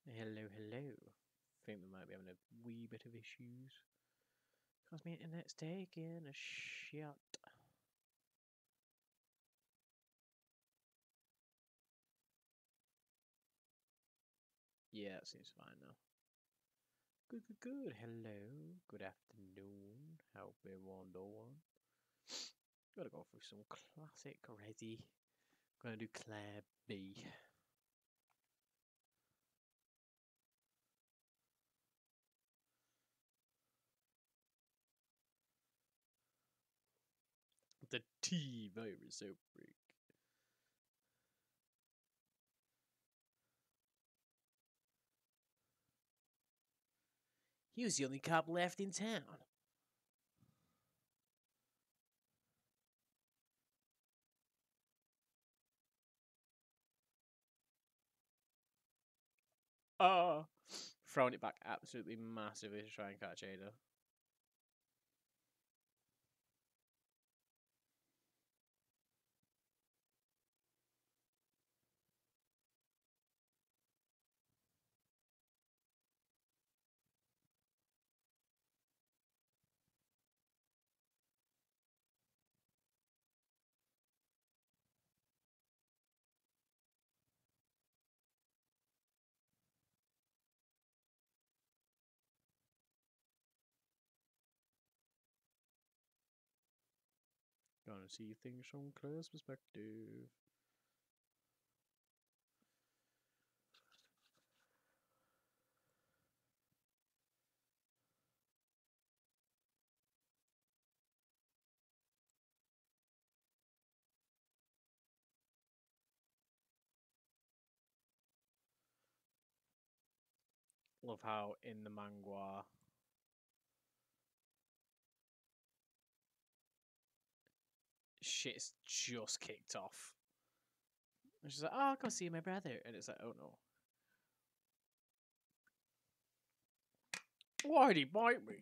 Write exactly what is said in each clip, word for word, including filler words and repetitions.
Hello, hello. Think we might be having a wee bit of issues. Because my internet's taking a shit. Yeah, it seems fine now. Good, good, good. Hello. Good afternoon. Hope everyone doing. Gotta go through some classic Resi. Gonna do Claire B. The T virus outbreak. He was the only cop left in town. Oh, throwing it back absolutely massively to try and catch Ada. Gonna see things from Claire's perspective. Love how in the manga shit's just kicked off. And she's like, "Oh, I'll go see my brother," and it's like, "Oh no, why'd he bite me?"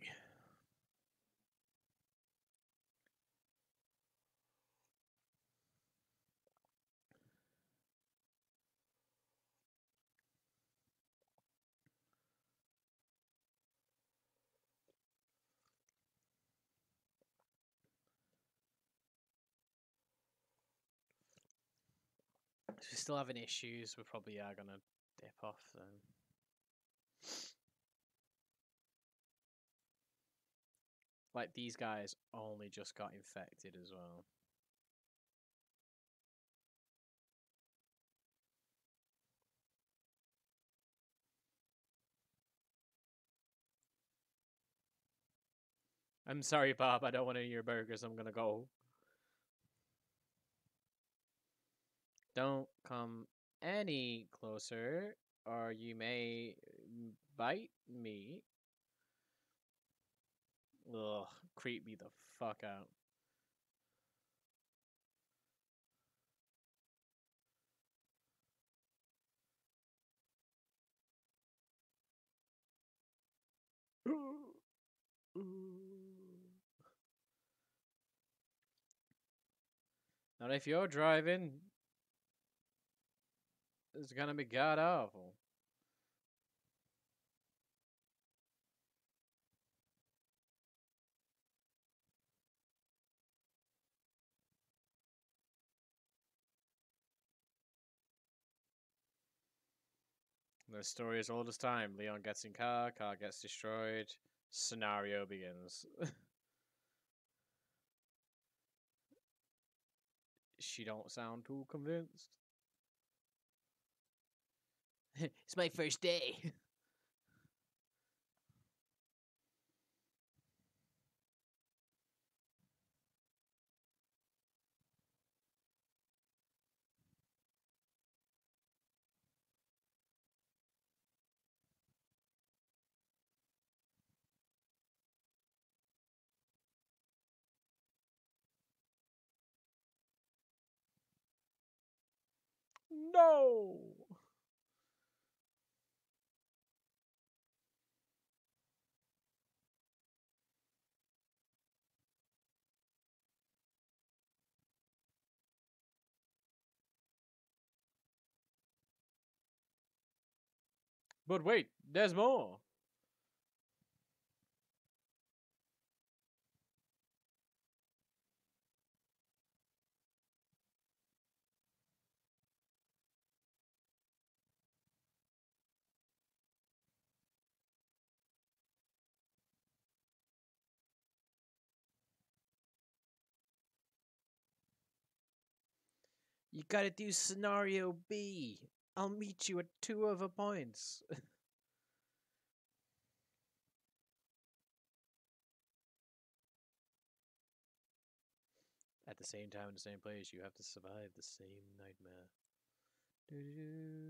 If we're still having issues, we probably are gonna dip off then. Like these guys only just got infected as well. I'm sorry, Bob. I don't want any of your burgers. I'm gonna go. Don't come any closer, or you may bite me. Ugh, creep me the fuck out. Not if you're driving. It's gonna be god awful. The story is old as time. Leon gets in car, car gets destroyed, scenario begins. She don't sound too convinced. It's my first day. No. But wait, there's more. You gotta do scenario B. I'll meet you at two other points. At the same time, in the same place, you have to survive the same nightmare. Doo-doo-doo.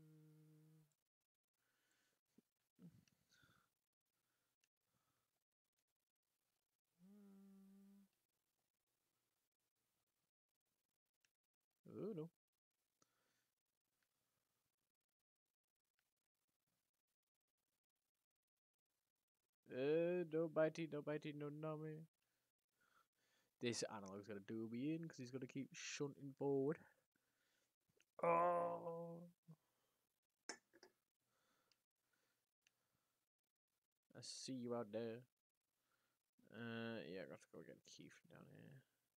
Oh no. Uh, no bitey, no bitey, no nummy. This analog's gonna do me in because he's gonna keep shunting forward. Oh. I see you out there. Uh, yeah, I got to go get Keith from down here.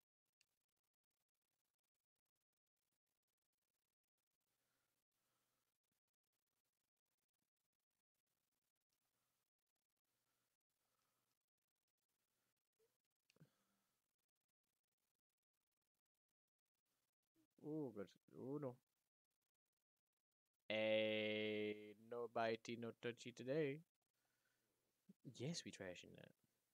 Oh, good. Oh no. Hey, no bitey, no touchy today. Yes, we trashing that.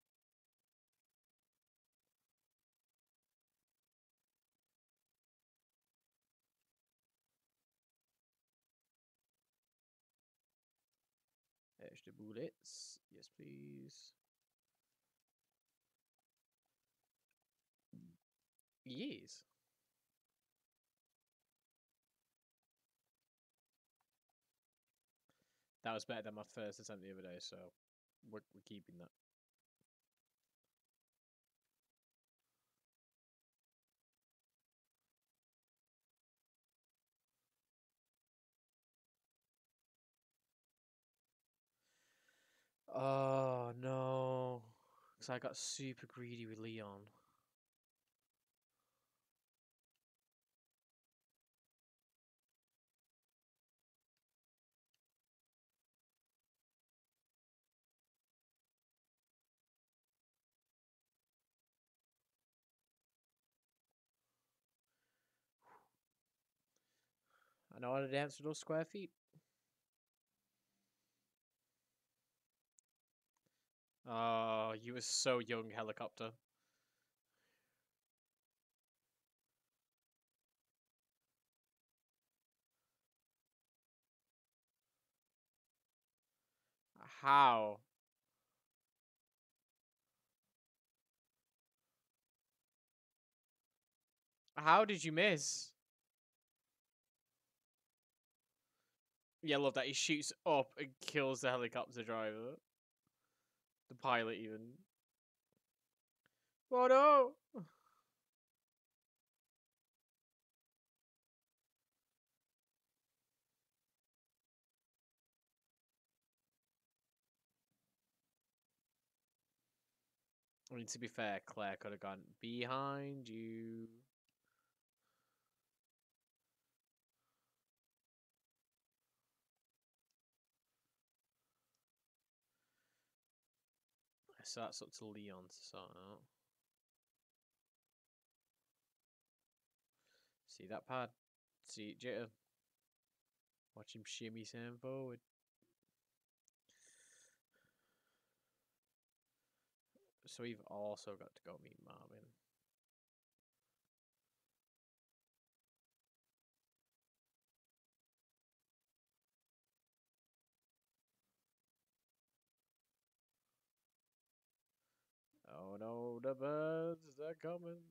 Extra bullets. Yes, please. Yes. That was better than my first attempt the other day, so we're, we're keeping that. Oh no. Because I got super greedy with Leon. I know how to dance with those square feet. Oh, you were so young, helicopter. How? How did you miss? Yeah, I love that. He shoots up and kills the helicopter driver. The pilot, even. Oh no! I mean, to be fair, Claire could have gone behind you. So that's up to Leon to sort out. See that pad? See it jitter? Watch him shimmy Sam forward. So we've also got to go meet Marvin. Oh no, the birds, they're coming.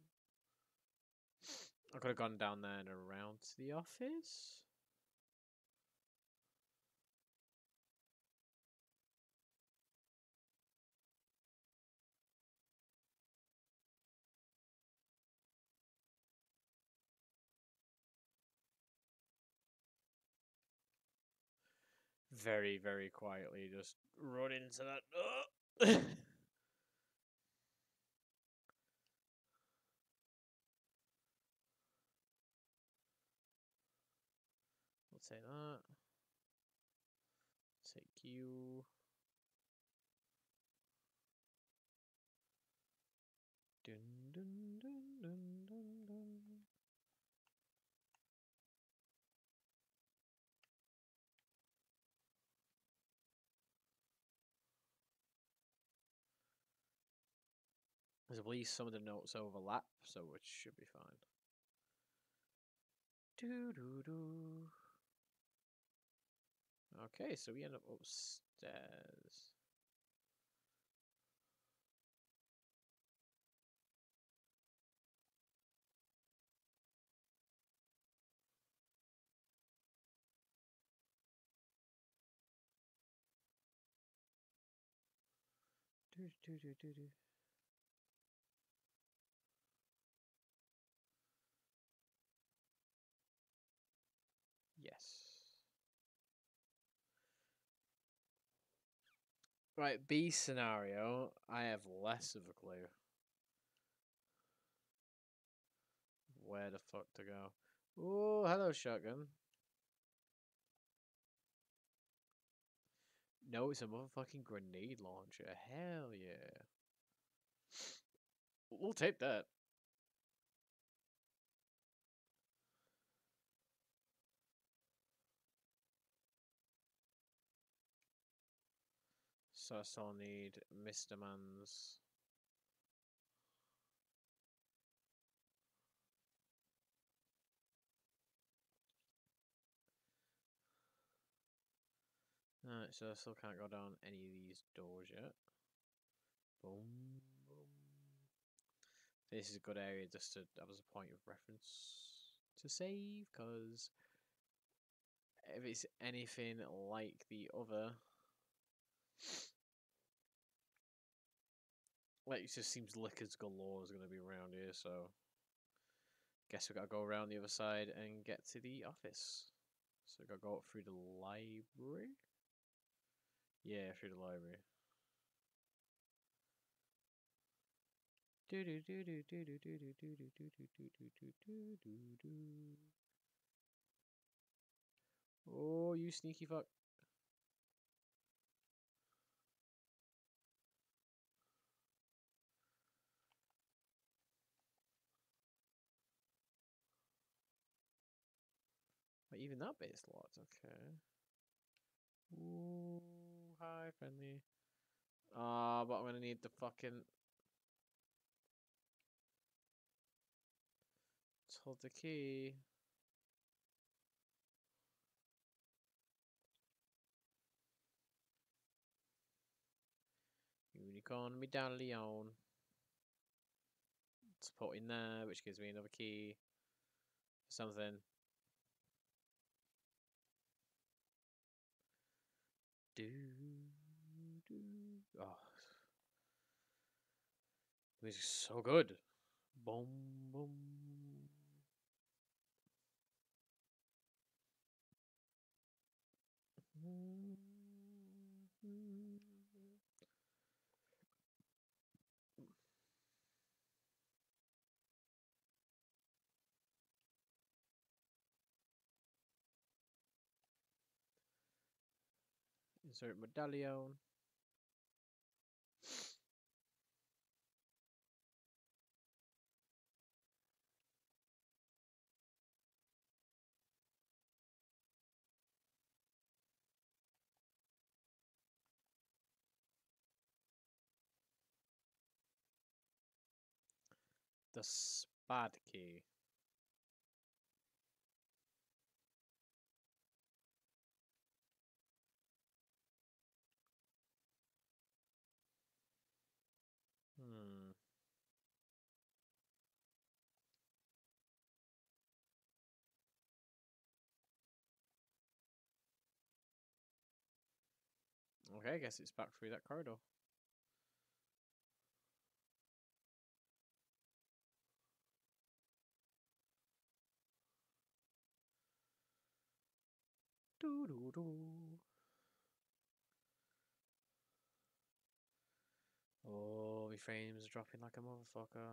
I could have gone down there and around to the office. very, very quietly just run into that. Oh! Let's say that. Take you. Dun, dun, dun, dun, dun, dun. There's at least some of the notes overlap, so it should be fine. Doo doo doo. Okay, so we end up upstairs. Doo doo doo doo doo. Yes. Right, B scenario. I have less of a clue. Where the fuck to go? Oh, hello, shotgun. No, it's a motherfucking grenade launcher. Hell yeah. We'll take that. So I still need Mister Man's. Alright, so I still can't go down any of these doors yet. Boom, boom. This is a good area just to have as a point of reference to save, because if it's anything like the other, like it just seems liquors galore is going to be around here, so guess we gotta go around the other side and get to the office. So we gotta go up through the library. Yeah, through the library. Do do do do do do do do do do do do do do do do do. Oh, you sneaky fuck! But even that bit's locked. Okay. Ooh, hi, friendly. Ah, uh, but I'm gonna need the fucking. Hold the key. Unicorn medallion. Let's put in there, which gives me another key. Something. Do do. Oh, the music's so good. Boom boom. Insert medallion. The spad key. Hmm. Okay, I guess it's back through that corridor. Doo doo doo. frames are dropping like a motherfucker.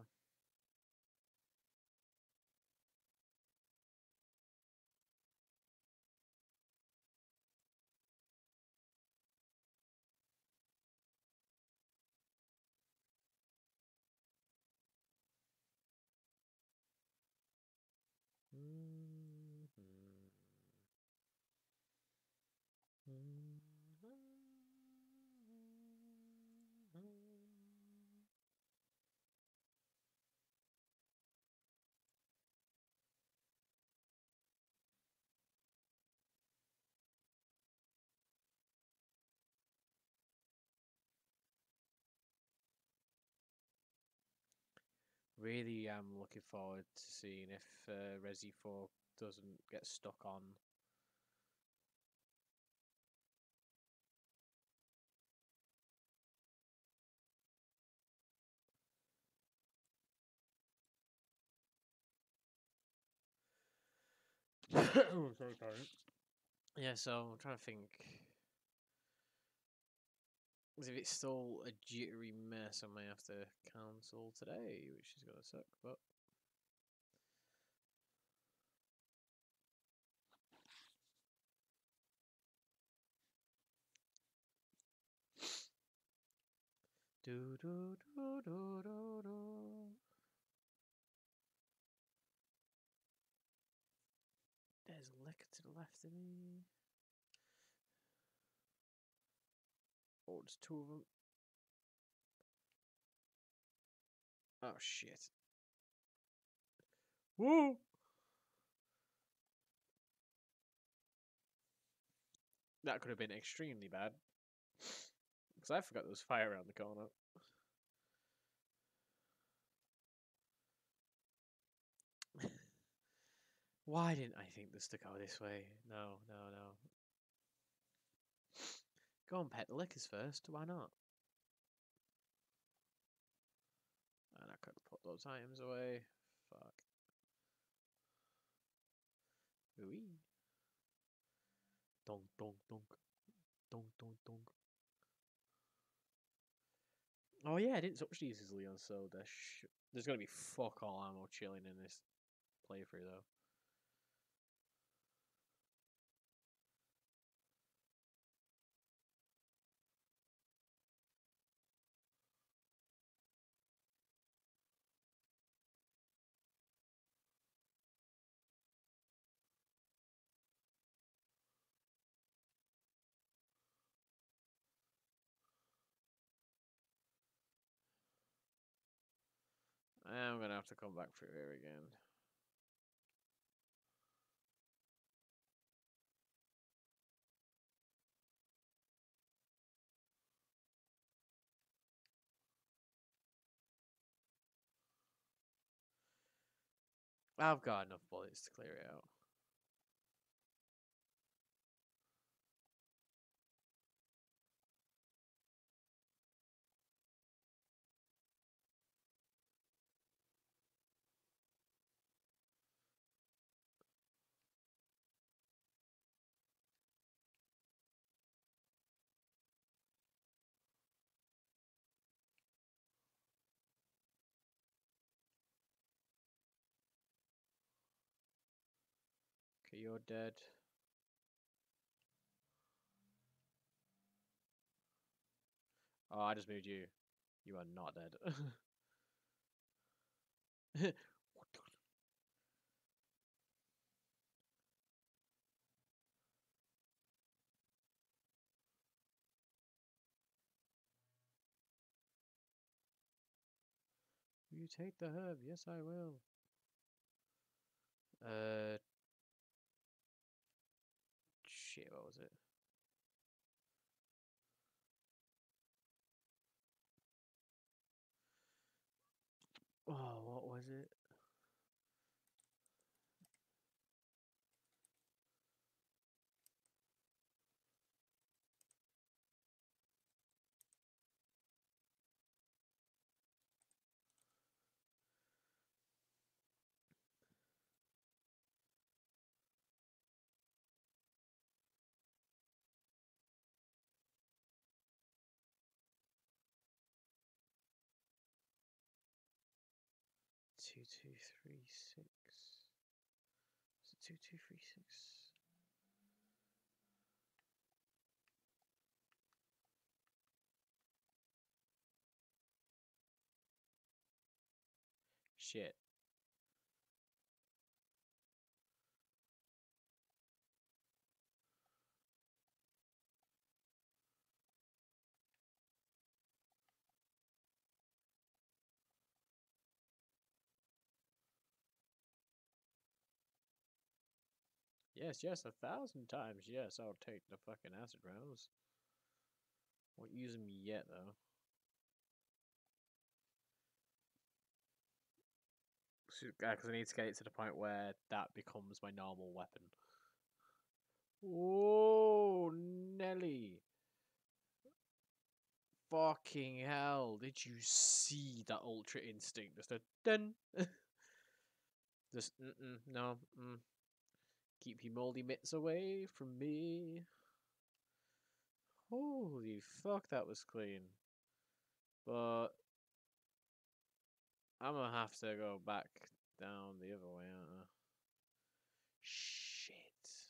Really am looking forward to seeing if uh, Resi four doesn't get stuck on. Oh, sorry, parent. Yeah, so I'm trying to think. Because if it's still a jittery mess, I may have to cancel today, which is gonna suck, but. Do do do do do do. There's a liquor to the left of me. Oh, there's two of them. Oh shit. Woo! That could have been extremely bad. Because I forgot there was fire around the corner. Why didn't I think this to go this way? No, no, no. Go on, pet the liquors first. Why not? And I could have put those items away. Fuck. Ooh. Donk, donk, donk. Donk, donk, donk. Oh yeah, I didn't touch these easily on so there's, there's gonna be fuck all ammo chilling in this playthrough though. I'm gonna have to come back through here again. I've got enough bullets to clear it out. Okay, you're dead. Oh, I just moved you. You are not dead. You take the herb. Yes, I will. Uh, shit. What was it? Oh, what was it? two two three six. Is it two two three six? Shit. Yes, yes, a thousand times. Yes, I'll take the fucking acid rounds. Won't use them yet, though. Because I need to get it to the point where that becomes my normal weapon. Oh, Nelly. Fucking hell. Did you see that Ultra Instinct? Just a dun. Just, mm-mm, no. Mm. Keep your moldy mitts away from me. Holy fuck, that was clean. But I'm gonna have to go back down the other way, aren't I? Shit.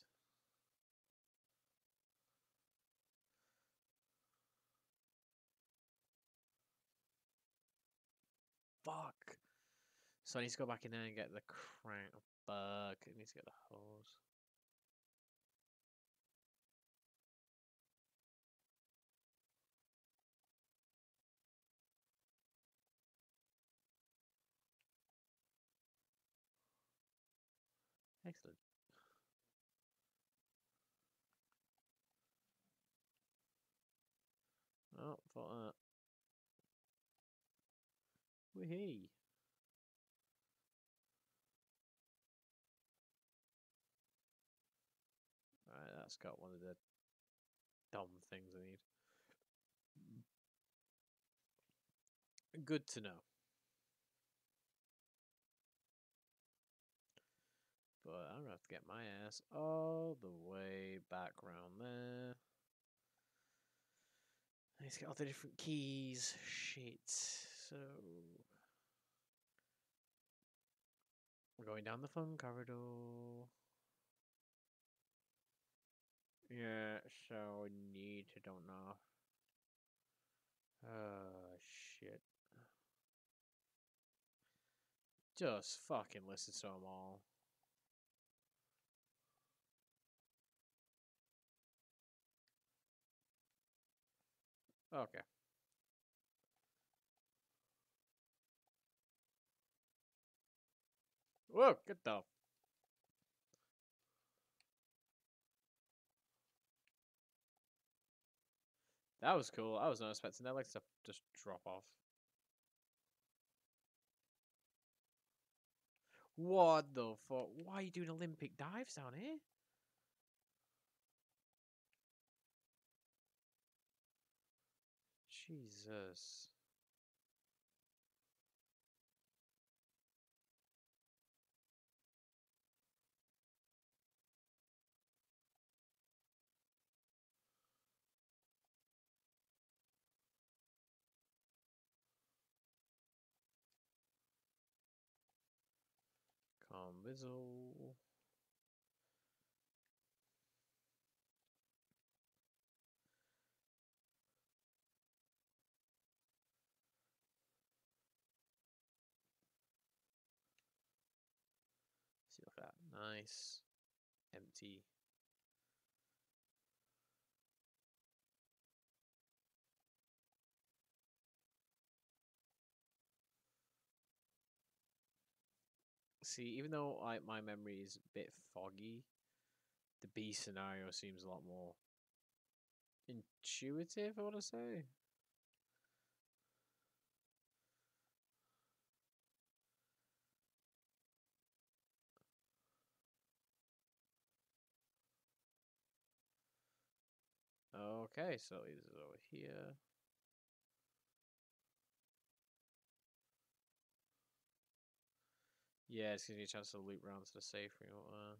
Fuck. So I need to go back in there and get the crank. Fuck. I need to get the hose. Excellent. Oh, thought that. Wee. Right, that's got one of the dumb things I need. Good to know. But I'm gonna have to get my ass all the way back around there. I need to get all the different keys. Shit. So we're going down the fun corridor. Yeah, so we need to don't know. Oh shit. Just fucking listen to them all. Okay. Whoa, get the. That was cool. I was not expecting that like to just drop off. What the fuck? Why are you doing Olympic dives down here? Jesus. Convizzle. See, look at that. Nice. Empty. See, even though I, my memory is a bit foggy, the B scenario seems a lot more intuitive, I want to say. Okay, so it is over here. Yeah, it's giving me a chance to loop round to the safe room. Uh,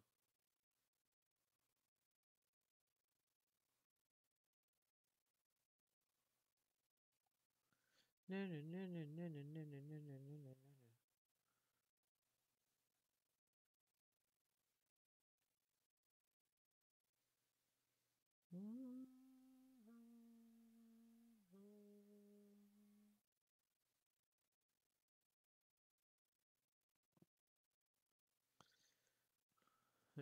no, no, no, no, no, no, no, no, no, no, no, no.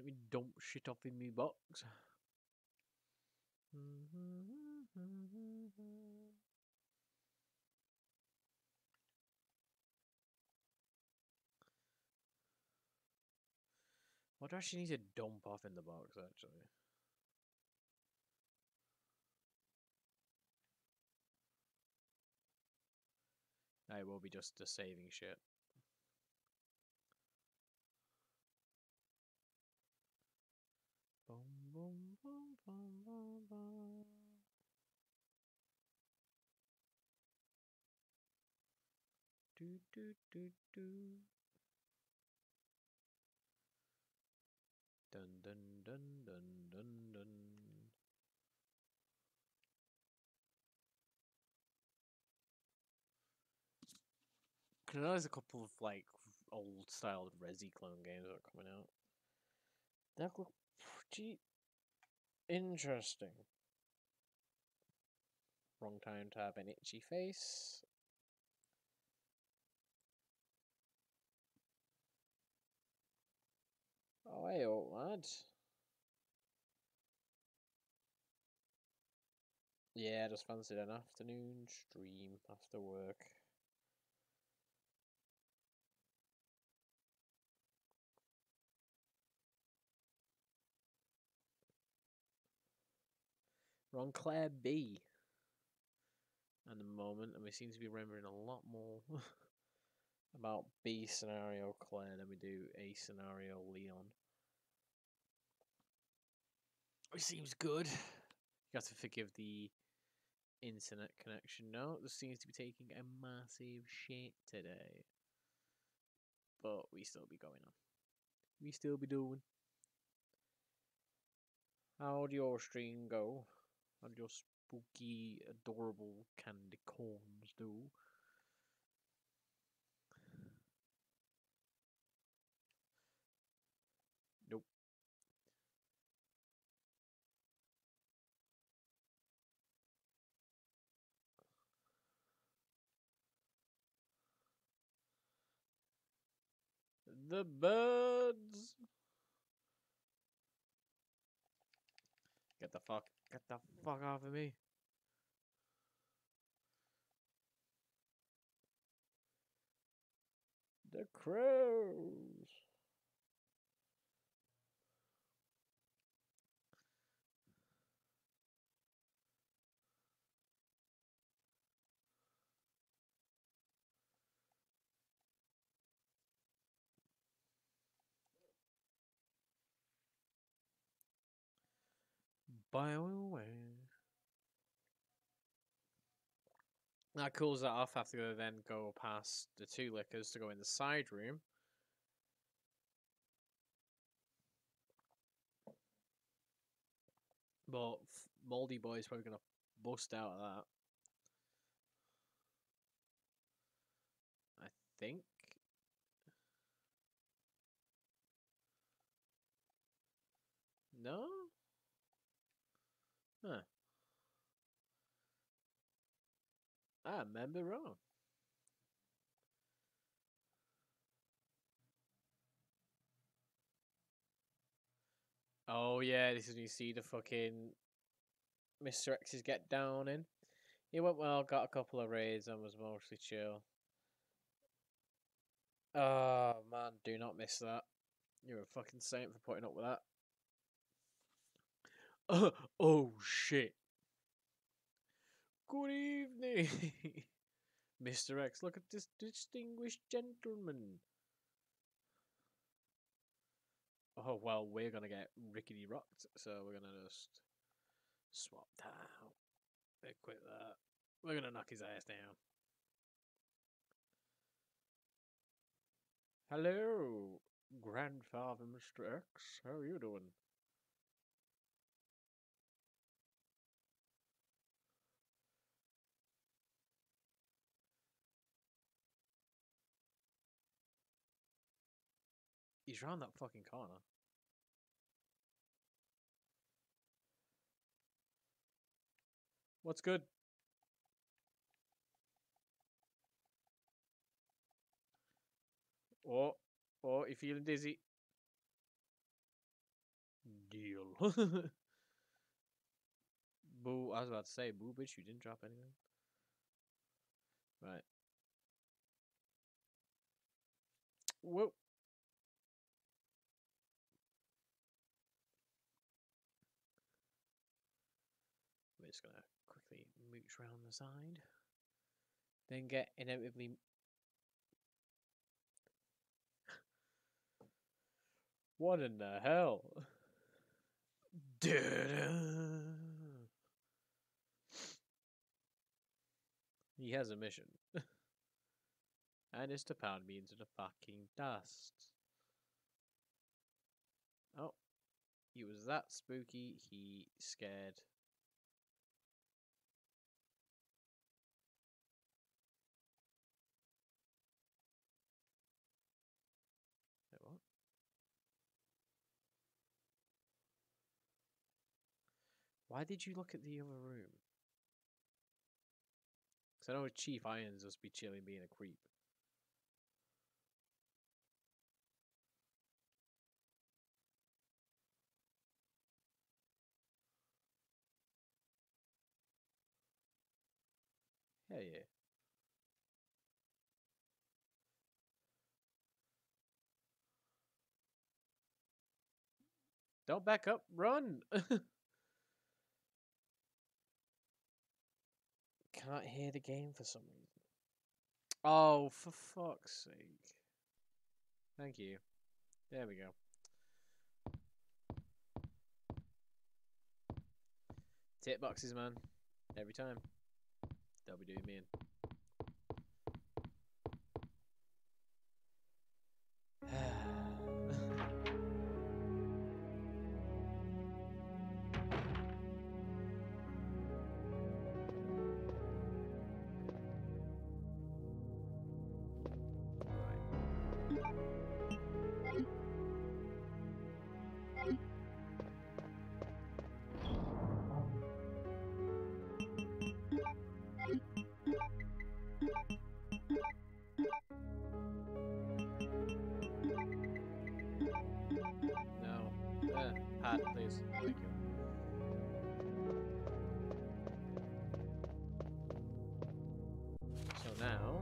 me dump shit off in me box. What do I actually need to dump off in the box, actually? No, it will be just the saving shit. Boom, boom, boom, boom, boom, boom. Do, do, do, do. Dun, dun, dun, dun, dun, dun. I know there's a couple of like old style Resi clone games that are coming out. That look pretty interesting. Wrong time to have an itchy face. Oh, hey, old lad. Yeah, just fancied an afternoon stream after work. We're on Claire B at the moment, and we seem to be remembering a lot more about B scenario Claire than we do A scenario Leon. Which seems good. You have to forgive the internet connection now. This seems to be taking a massive shit today. But we still be going on. We still be doing. How'd your stream go? How'd your spooky, adorable candy corns do? Nope. The birds! Get the fuck, get the fuck off of me. The crows! By the way. That cools that off after to then go past the two liquors to go in the side room. But Moldy Boy's probably gonna bust out of that. I think. No? Huh. I remember wrong. Oh yeah, this is when you see the fucking Mister X's get down in. He went well, got a couple of raids and was mostly chill. Oh man, do not miss that. You're a fucking saint for putting up with that. Uh, oh shit. Good evening, Mister X. Look at this distinguished gentleman. Oh well, we're gonna get rickety rocked, so we're gonna just swap that out. Quit that. We're gonna knock his ass down. Hello, grandfather Mister X. How are you doing? He's round that fucking corner. What's good? Oh, oh, you feeling dizzy? deal. Boo, I was about to say, boo, bitch, you didn't drop anything. Right. Whoa. We're just gonna quickly mooch around the side. Then get inevitably. What in the hell? He has a mission. And it's to pound me into the fucking dust. Oh. He was that spooky, he scared. Wait, what? Why did you look at the other room? Because I know Chief Irons must be chilling being a creep. Hell yeah. Don't back up, run! Can't hear the game for some reason. Oh, for fuck's sake. Thank you. There we go. Tit boxes, man. Every time. They'll be doing me in. No. Uh, pad, please. Thank you. So now...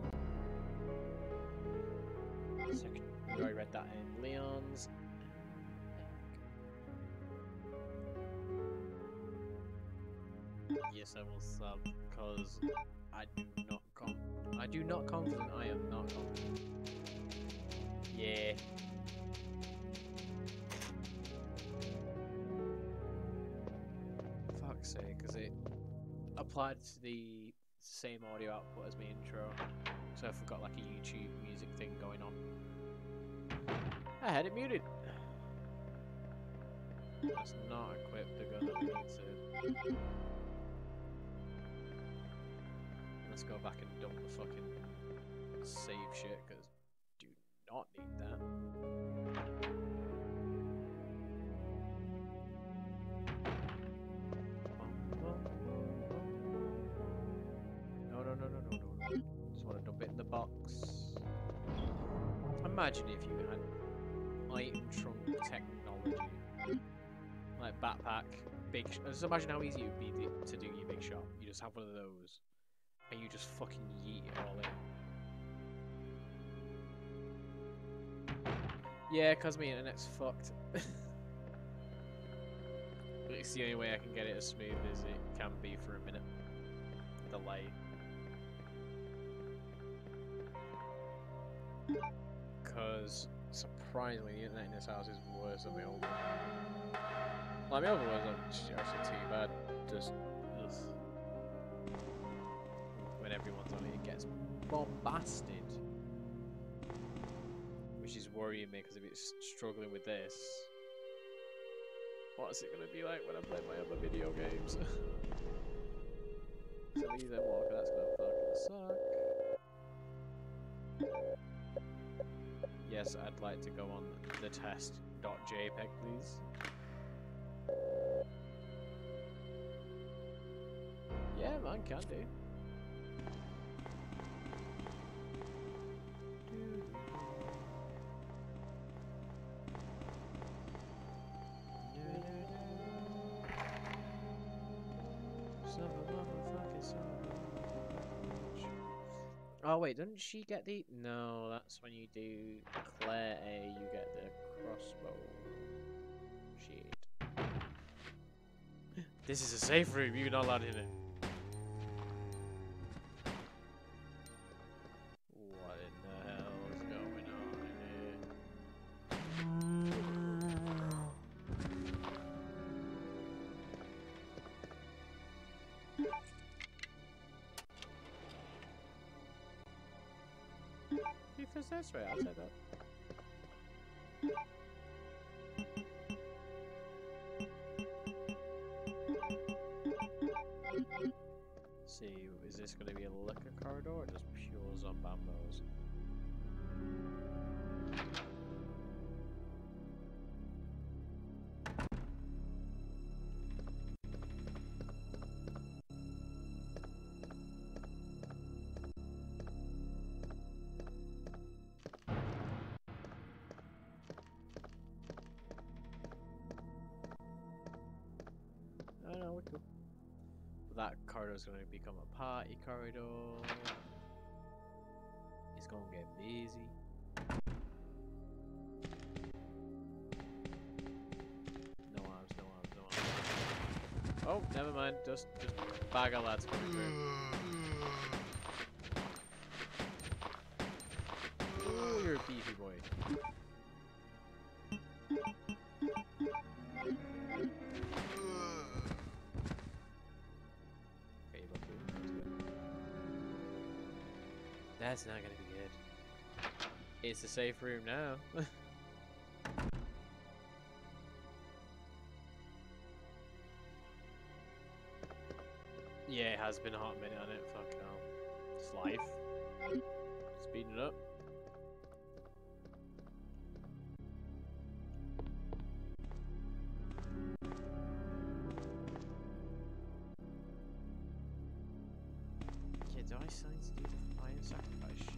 Second, we already read that in Leon's. Yes, I will sub, because I do not com- I do not confident, I am not confident. Yeah. Fuck's sake, because it applied to the same audio output as my intro, so I forgot like a YouTube music thing going on. I had it muted. Let's not equip the gun that we need to. Let's go back and dump the fucking save shit, because do not need that. No, no, no, no, no, no. Just want to dump it in the box. Imagine if you had item trunk technology. Like backpack, big sh just imagine how easy it would be to do your big shot. You just have one of those, and you just fucking yeet it all in. Yeah, cause my internet's fucked. It's the only way I can get it as smooth as it can be for a minute. Delay. Cause surprisingly, the internet in this house is worse than my old one. Like, my other ones aren't actually too bad. Just ugh. When everyone's on it, it gets bombasted, which is worrying me because if it's struggling with this, what's it gonna be like when I play my other video games? So these M Walker, that's gonna fucking suck. Yes, I'd like to go on the test.jpg, please. Yeah, man, can do. Oh wait, doesn't she get the? No, that's when you do Claire A. You get the crossbow. Shit. This is a safe room. You're not allowed in it. What in the hell is going on in here? If it's this way, I'll say that. See, is this going to be a liquor corridor or just pure zombambos? Oh no, we're cool. That corridor is going to become a party corridor. It's going to get busy. No arms, no arms, no arms. Oh, never mind. Just, just bag of lads coming through. Oh, you're a beefy boy. That's not gonna be good. It's a safe room now. Yeah, it has been a hot minute on it. Fuck no. It's life. Speeding it up. Yeah, do I sign to do the fire sacrifice shit?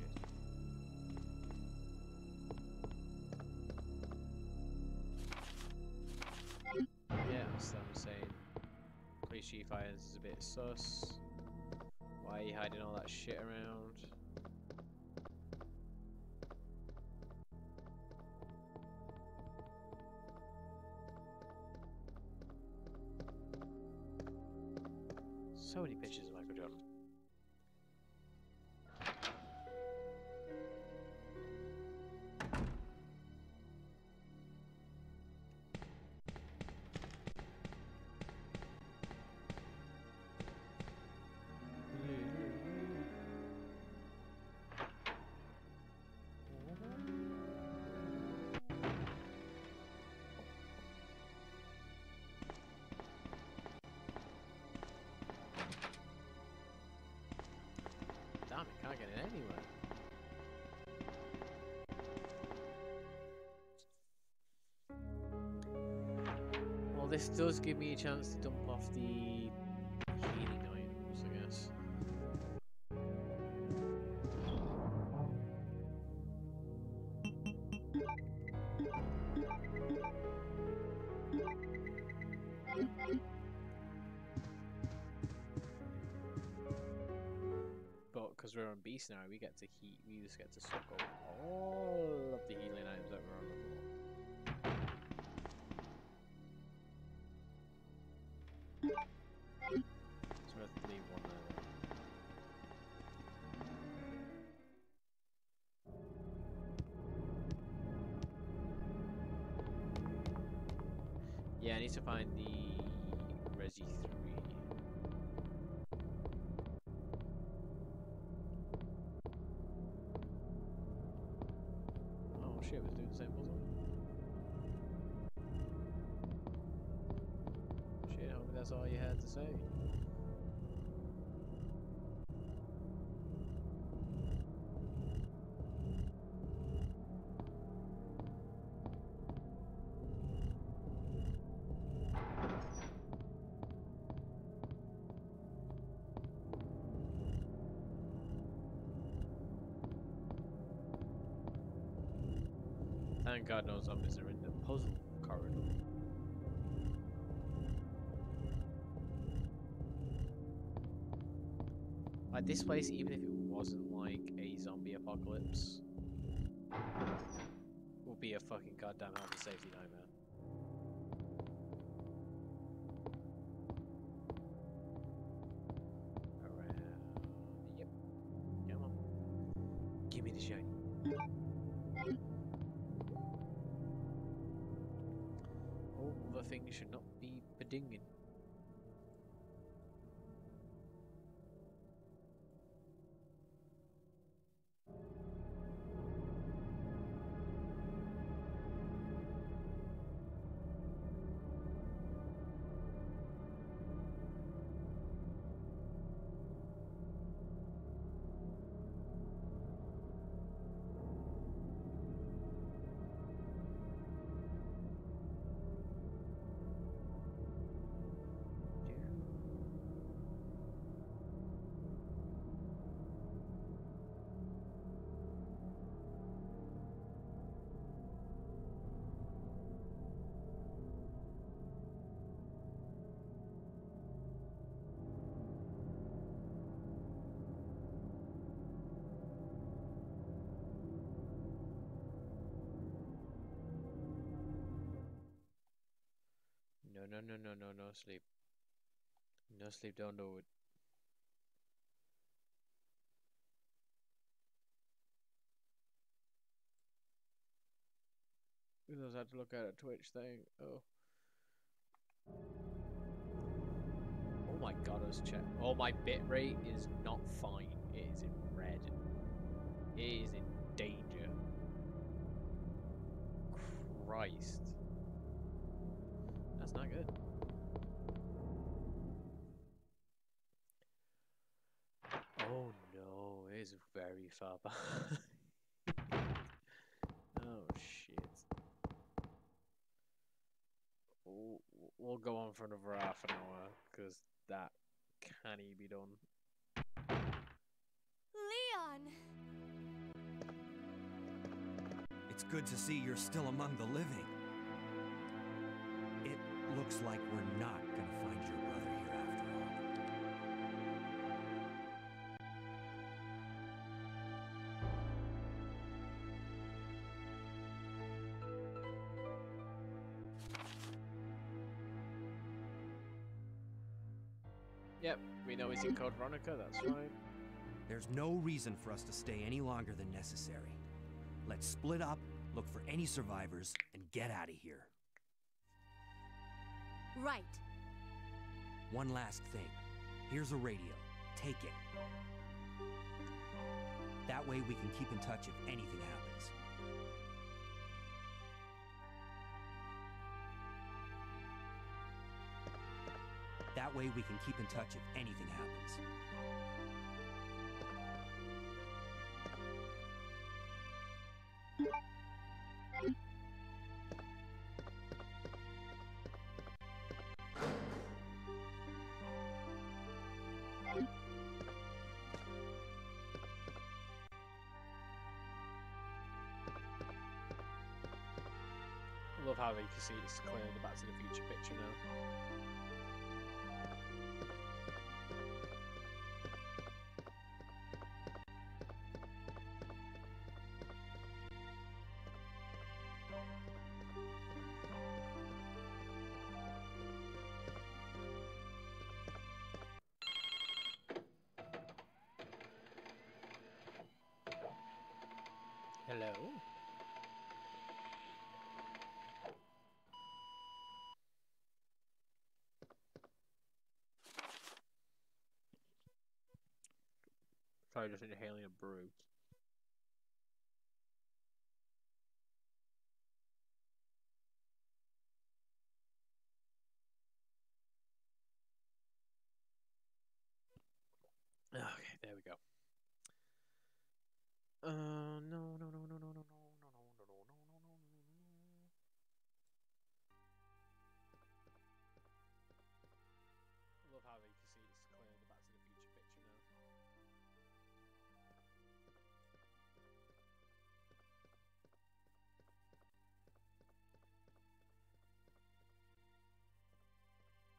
Yeah, that's what I'm saying. Police chief Irons is a bit sus. Why are you hiding all that shit around? So many pictures of Michael Jordan. Damn, it can't get it anywhere. Well, this does give me a chance to dump off the healing items, I guess. But because we're on beast now, we get to heat. We just get to suck up all of the healing items that were on the floor. So we have to leave one there. Yeah, I need to find the Resi three. Oh shit, was doing the same puzzle. Shit, homie, that's all you had to say. Thank God no zombies are in the puzzle corridor. Like this place, even if it wasn't like a zombie apocalypse, would be a fucking goddamn health and safety nightmare. Around, yep. Come on, give me the shiny. All other things should not be bedinging. No, no, no, no, no, no sleep. No sleep, don't do it. Who knows how to look at a Twitch thing? Oh. Oh my god, I was check. Oh, my bitrate is not fine. It is in red. It is in danger. Christ. That's not good. Oh no, it is very far behind. Oh shit. We'll, we'll go on for another half an hour, because that can't be done. Leon! It's good to see you're still among the living. It looks like we're not gonna find your brother here after all. Yep, we know he's in Code Veronica, that's fine. There's no reason for us to stay any longer than necessary. Let's split up, look for any survivors, and get out of here. Right. One last thing. Here's a radio. Take it. That way we can keep in touch if anything happens. That way we can keep in touch if anything happens. I love how you can see it's clearly the Back to the Future picture now. Hello? Sorry, just inhaling a brew. Okay, there we go. Uh, no, no, no, no, no, no, no, no, no, no, no, no, no, no, no. I love how you can see it's clearly the Back to the Future picture now.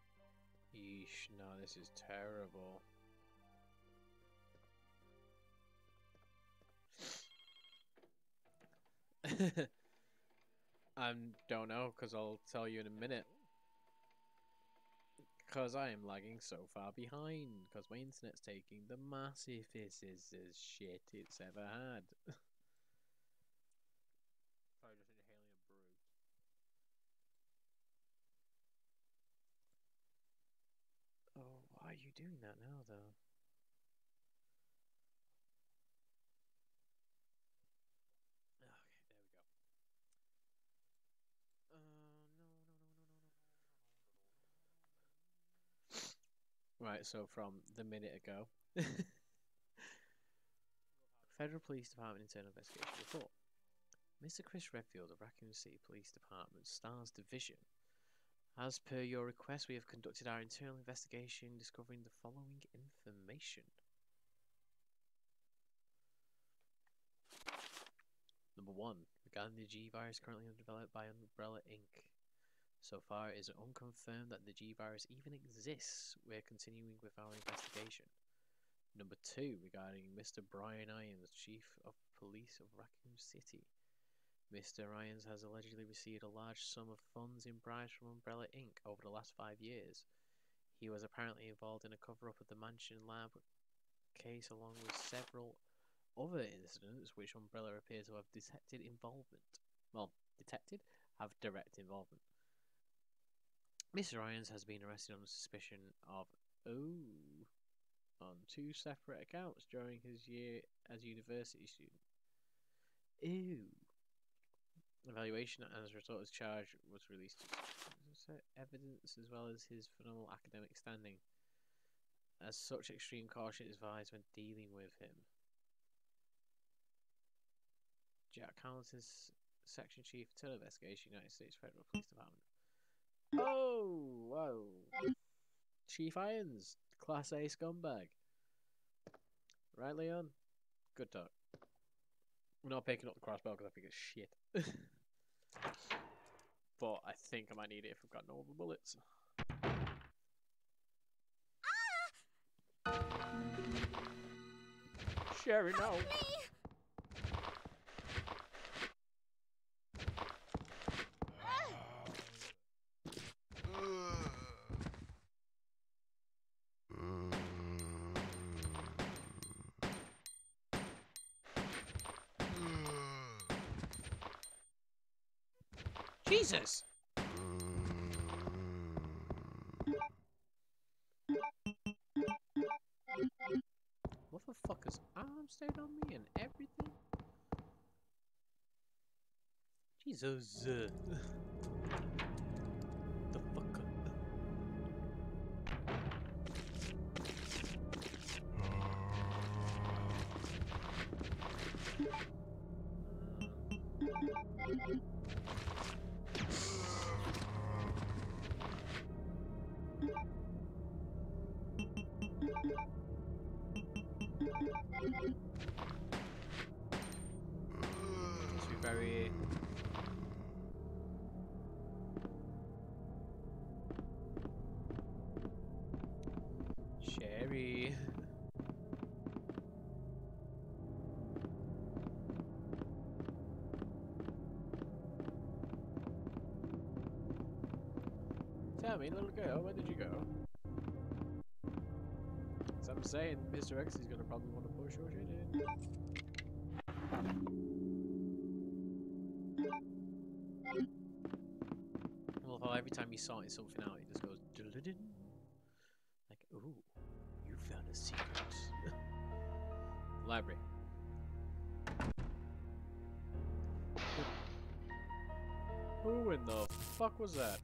Yeesh, no, this is terrible. I don't know, because I'll tell you in a minute. Because I am lagging so far behind, because my internet's taking the massive hisses as shit it's ever had. Sorry, just inhaling a brew. Oh, why are you doing that now, though? Okay, there we go. Uh, no, no, no, no, no, no. Right, so from the minute ago. Federal Police Department Internal Investigation Report. Mister Chris Redfield of Raccoon City Police Department, STARS Division. As per your request, we have conducted our internal investigation, discovering the following information. Number one, regarding the G virus currently developed by Umbrella Incorporated. So far, it is unconfirmed that the G virus even exists. We're continuing with our investigation. Number two, regarding Mister Brian Irons, Chief of Police of Raccoon City. Mister Irons has allegedly received a large sum of funds in bribes from Umbrella Incorporated over the last five years. He was apparently involved in a cover-up of the Mansion Lab case along with several other incidents which Umbrella appears to have detected involvement. Well, detected? Have direct involvement. Mister Irons has been arrested on suspicion of oh on two separate accounts during his year as a university student. Ew. Evaluation as a result of his charge was released. Evidence as well as his phenomenal academic standing. As such, extreme caution is advised when dealing with him. Jack Collins, Section Chief, Internal Investigation, United States Federal Police Department. Oh, whoa. Chief Irons, Class A scumbag. Right, Leon? Good talk. We're not picking up the crossbow because I think it's shit. But I think I might need it if I've got no other bullets. Ah! Sherry, no. Jesus! Motherfucker's arm stayed on me and everything? Jesus. The fuck? Must be very... Sherry. Tell me, little girl, where did you go? As I'm saying, Mister X is gonna probably want to push your shit in. Well, how every time you sorting something out, it just goes dun-dun-dun. Like, ooh, you found a secret. Library. Who in the fuck was that?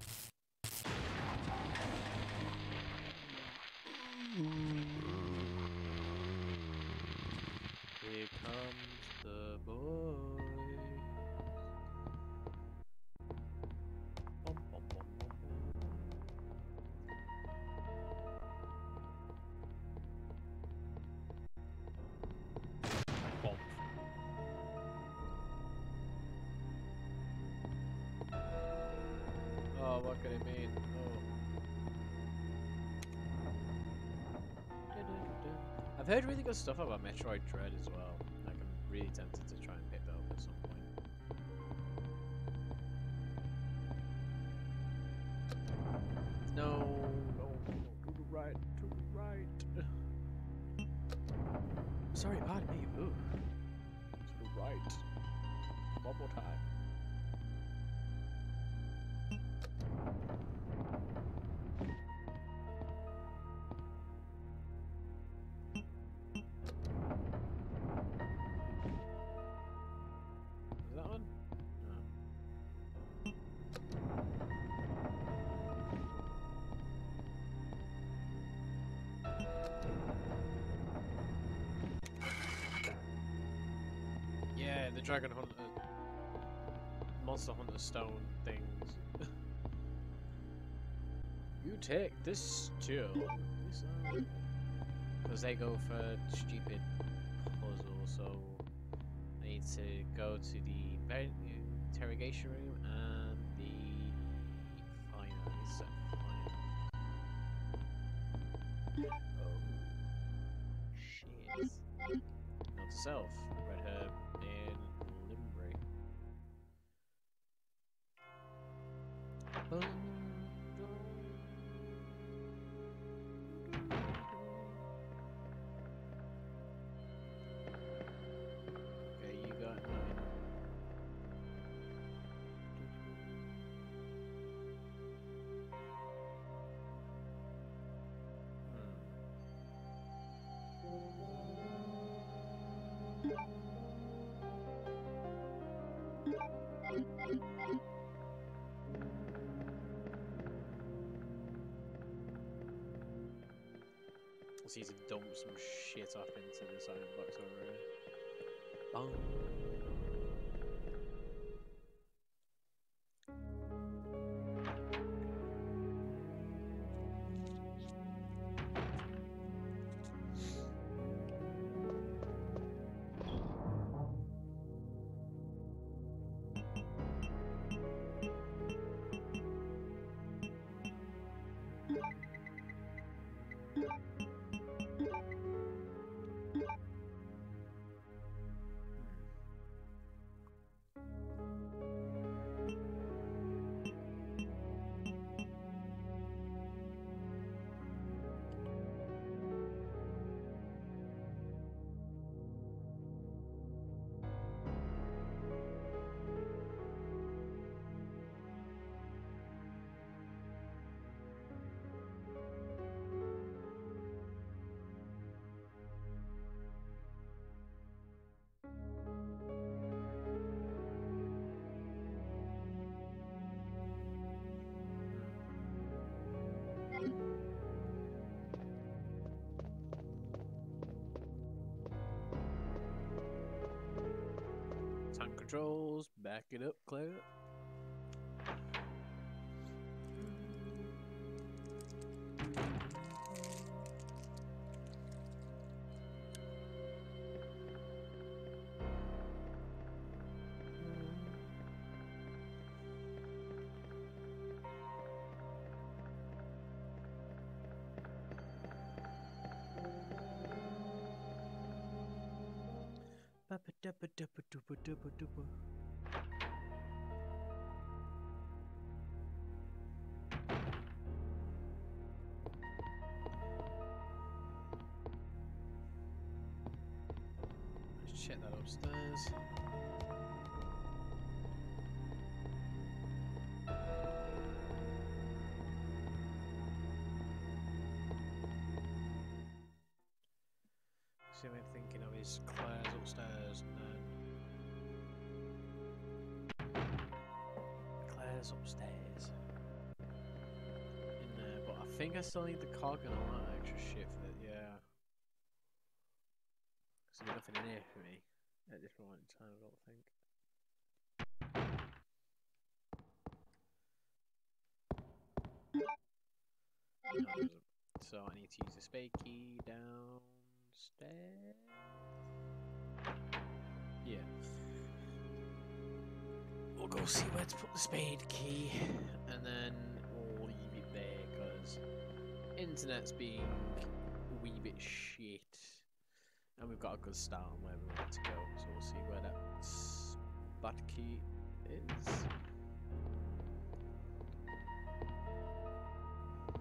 Here comes the boy. Bum, bum, bum, bum, bum. Bum. Oh, what could it mean? Oh. I've heard really good stuff about Metroid Dread as well. Like, I'm really tempted to try and pick that up at some point. No, no, no, to the right, to the right. Sorry, pardon me. Ooh. To the right. One more time. Is that one? No. Yeah, the Dragon Hunter, Monster Hunter Stone things. You take this too. Because they go for stupid puzzles, so I need to go to the inter- interrogation room and the final. Set final. Oh shit! Note to self: Red Herb in Limbury. Boom. Okay, you got nine. Let's need to dump some shit off into this iron box over here. Boom. Tank controls, back it up, Claire. Ba-ba-da-ba-da-ba-doo-ba-doo-ba-doo-ba. Let's check that upstairs. See what I'm thinking of is Claire's upstairs and then Claire's upstairs in there, but I think I still need the cog and all that extra shit for it, yeah. So there's nothing in here for me at this moment in time, I don't think. No, there isn't. So I need to use the spade key downstairs. Yeah. We'll go see where to put the spade key and then we'll leave it there because internet's being a wee bit shit. And we've got a good start on where we want to go. So we'll see where that spot key is.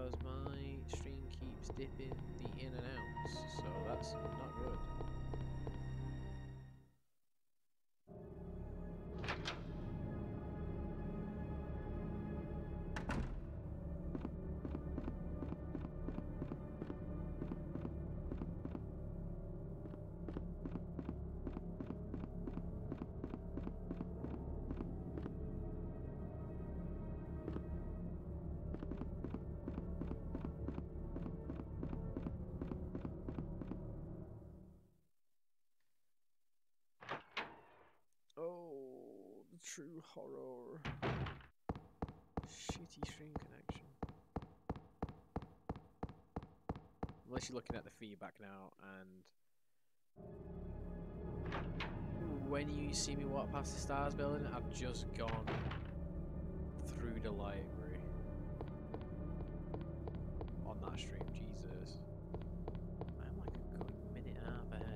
because my stream keeps dipping the in and outs, so that's not good. Oh, the true horror. Shitty stream connection. Unless you're looking at the feedback now, and when you see me walk past the Stars building, I've just gone through the library on that stream. Jesus. I'm like a good minute and a half ahead.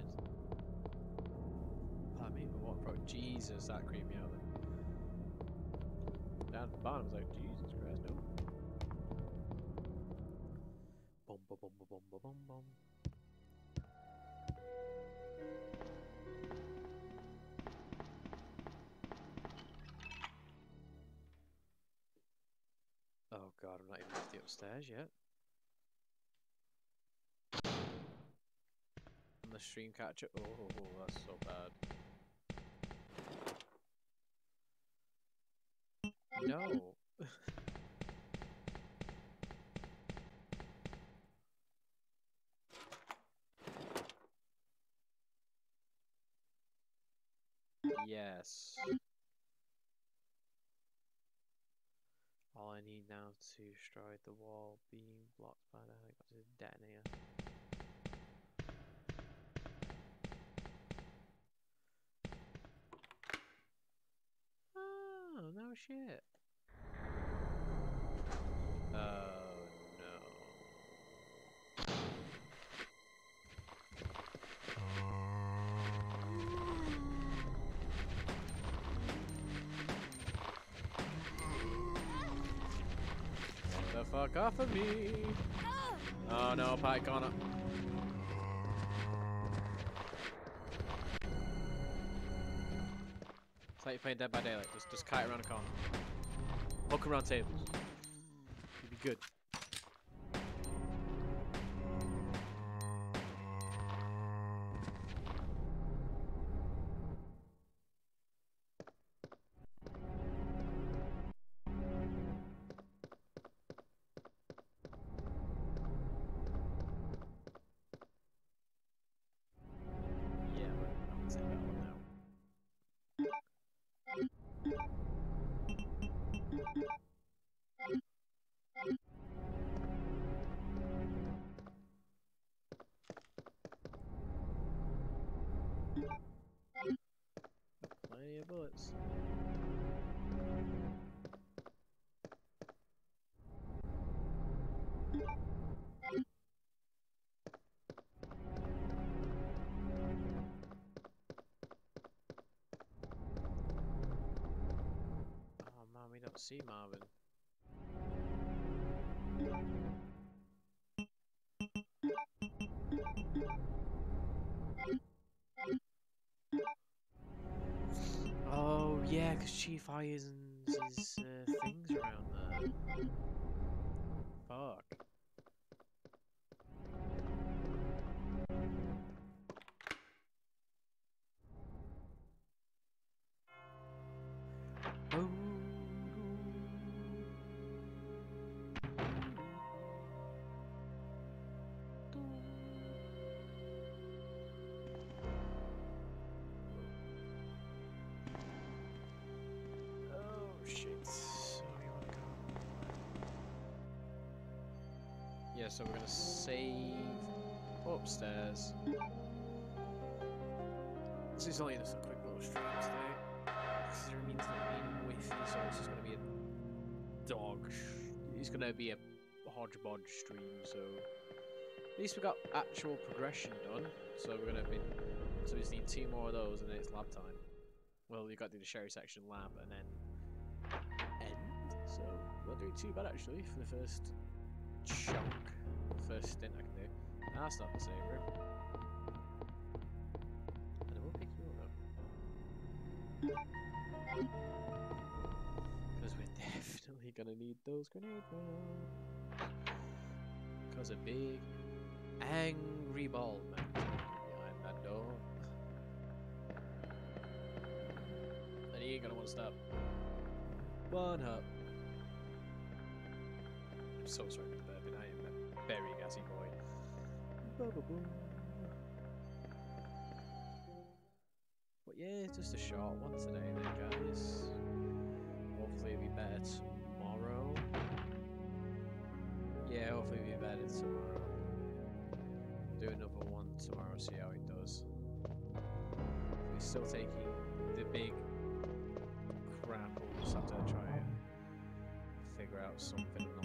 Pardon me, but what, bro? Jesus, that creeped me out then. Down at the bottom, I was like, Jesus Christ, no. Boom, boom, boom, boom, boom, boom, boom. Oh god, I'm not even left the upstairs yet. And the stream catcher. Oh, that's so bad. No. Yes. All I need now to stride the wall being blocked by the helicopter detonator. Oh, no shit. Oh no. Get the fuck off of me. Oh no, Pike Connor. It's like you're playing Dead by Daylight. Just, just kite around a corner. Hook around tables. You'll be good. Yeah, but I'm gonna take that one now. Plenty of bullets. Oh man, we don't see Marvin. Oh yeah, because Chief Irons his uh, things around there. Fuck. Oh. Oh shit. So we wanna go. Yeah, so we're gonna save upstairs. This is only just a quick little stream today. Because it means that being with you, so it's just gonna be a dog. It's gonna be a hodgepodge stream, so at least we got actual progression done. So we're gonna be so we just need two more of those and then it's lab time. Well, you got to do the sherry section lab and then end. So we're not doing too bad actually for the first chunk. First stint I can do. Nah, that's not the same room. And I will pick you up. Because we're definitely gonna need those grenade rounds. Because a big angry ball man behind that door. And he ain't gonna want to stop. One up. I'm so sorry for burping. I am a very gassy boy. Ba-ba-boom. But yeah, it's just a short one today then, guys. Hopefully it'll be better tomorrow. Yeah, hopefully it'll be better tomorrow. Do another one tomorrow, see how it does. We're still taking the big crap. We'll just have to try and figure out something